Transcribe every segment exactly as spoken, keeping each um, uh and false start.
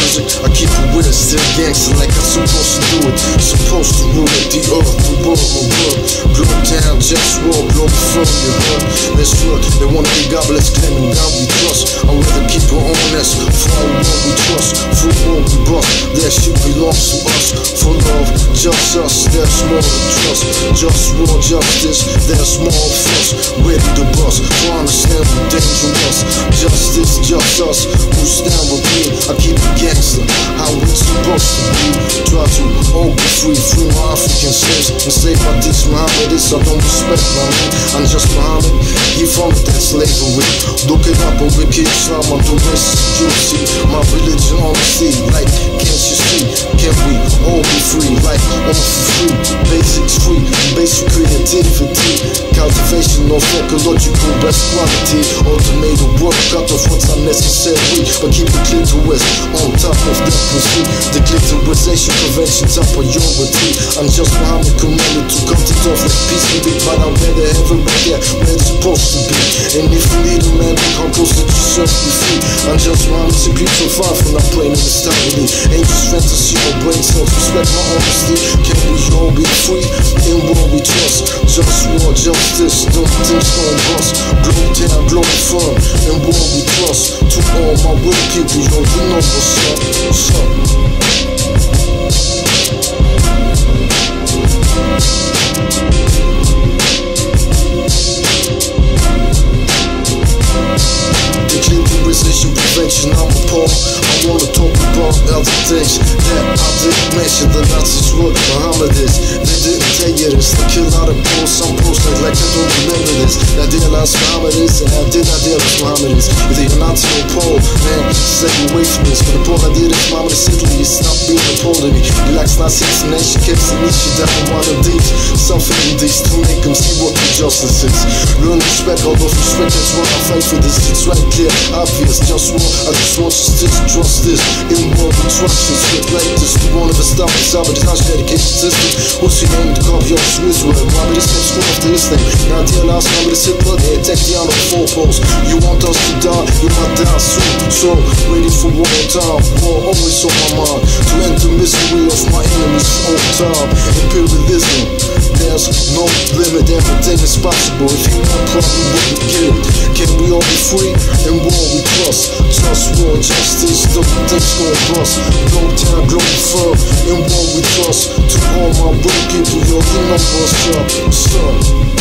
music, I keep it with it, still gangster like I'm supposed to do it. Supposed to rule it, the earth, the world, my world. Glow down, JustWar, Globalfirm, you heard. Let's work, they wanna be godless, claiming God we trust. I'd rather keep it honest, for all what we trust. For what we bust, that shit belongs to us. For love, just us, there's more to trust. JustWar, justice, there's more of us. Ready to bust, for understand we're dangerous. Justice, just us, who stand with me. I keep it gangster, how we supposed to be. Try to all be free, free my African slaves. Enslaved by these Mohammedists, I don't respect my man. I'm just Muhammad, he founded that slavery. Look it up on Wiki Islam, I'm the rest you see. My religion on the sea, like can't you see? Can we all be free, like all for free? Basics free, basic creativity. Cultivation of ecological best quality. Automated work, cut off what's unnecessary, but keep the clitoris on top of that pursuit. The clitorisation prevention top priority. I'm just Muhammad commanded to cut it off like peace and be, but I'd rather have it right there where it's supposed to be. And if you need a man, come close to yourself, be free. I'm just Muhammad, simply so far from not playing in this family. Ain't just fantasy, my brain self-respect, my honesty. Can we all be free in what we trust? JustWar, justice, don't think on bust. Glow down, Globalfirm, and what we trust. To all my real people, yo, you know what's up, what's up. Prevention, I'm appalled. I wanna talk about other things that I didn't mention. The Nazis were Mohammedists, they didn't tell you this. They kill out of posts, some posts like I don't remember this. I realized Mohammedists and I did not realize Mohammedists. If you're Nazi or Pole, man, stay away from this. But the Pole I did is Mohammedist Italy, it's not being a Pole to me. He likes Nazi nation, keeps the niche down in one of these. Something these to make them see what the justice is. Learn respect, all those respect, that's why I fight for this. It's right clear, obvious, just war. I just want you to trust this. In what we trust is shit like this. You won't ever stop us out, but it's not dedication system. What's your name? The copy of the Swiss word. Why this comes from after this thing? Now the last number is Hitler, they attack the on the four posts. You want us to die, you might die soon. So, ready for war time. War always on my mind. To end the misery of my enemies for all time. Imperialism, there's no limit, everything is possible. If you want problem, we can get it. Can we all be free and war we trust? JustWar, justice, the things gon' bust. Glow down, Globalfirm, and war we trust. To all my real people, yo, you know what's up, what's up.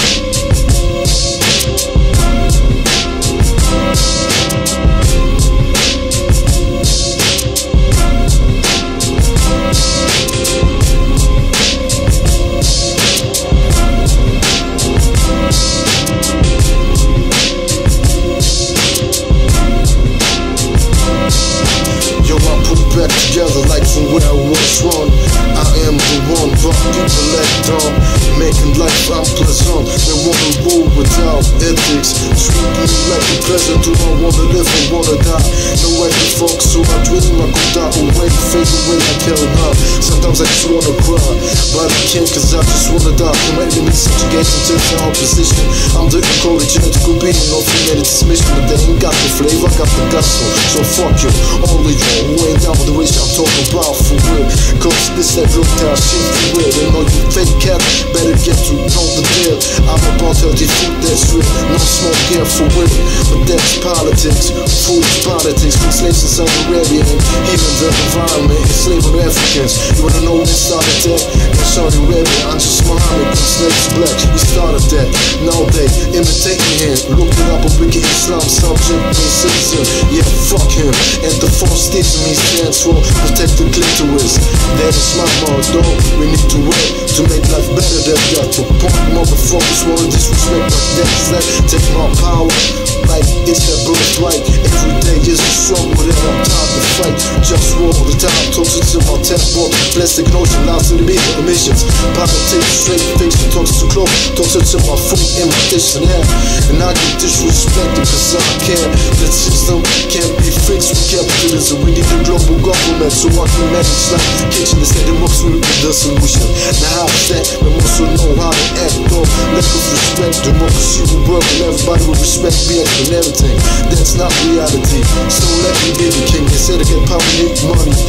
Back together like from where I was run. I am the one, but people let down. Making life unpleasant, they wanna rule without ethics. Treat me like a peasant, do I wanna live or wanna die? No way to fuck, so I dream I go die away, fade away like hell now. Sometimes I just wanna cry, but I can't cause I just wanna die. From enemy subjugation to the opposition. I'm the encoded genetical being, no female dismission, but they ain't got the flavor, I got the gospel. So fuck you, all of you who ain't down with the wish I'm talking about for real. Cause this that real time shit for real. And all you fake cats better get to know the deal. I'm about healthy food that's real, no smoke here for real. But that's politics, food is politics. From slaves in Saudi Arabia and even the environment, enslaving Africans. You wanna know who started that? In Saudi Arabia, I'm just Muhammad, slaves black. We started that, now they imitate me here. Look it up on Wiki Islam, subject, and citizen. Yeah, fuck him. And the force sticks me stands for protect the clitoris. That is my motto. We need to work to make life better than that. The punk motherfuckers wanna disrespect my that's that. Take my power like it's that birthright. Every day is a struggle that I'm tired to fight. JustWar all the time, toasted to my temple. Plastic notion, lost in the media emissions. Politics, straight face, talks to close. Toasted to my food and my dish and hair. And I get disrespected cause I care. The system can't be fixed with capitalism. We need a global government so I can manage like kitchen instead of most with the solution. Now how's that? We also know how to act though. Lack of respect, democracy will work and everybody will respect me and everything. That's not reality. So let me be the king. Instead of get power, need money.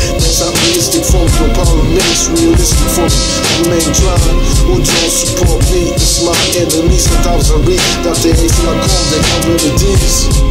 capitalistic from the power makes realistic for me. Remain trying, who don't support me? It's my enemies, a thousand read that they hate, I call them my remedies.